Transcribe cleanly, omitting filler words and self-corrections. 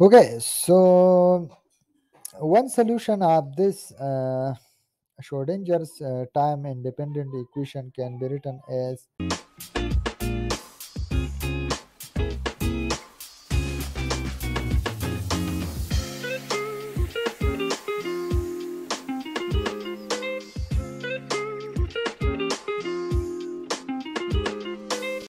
Okay, so one solution of this Schrodinger's time independent equation can be written as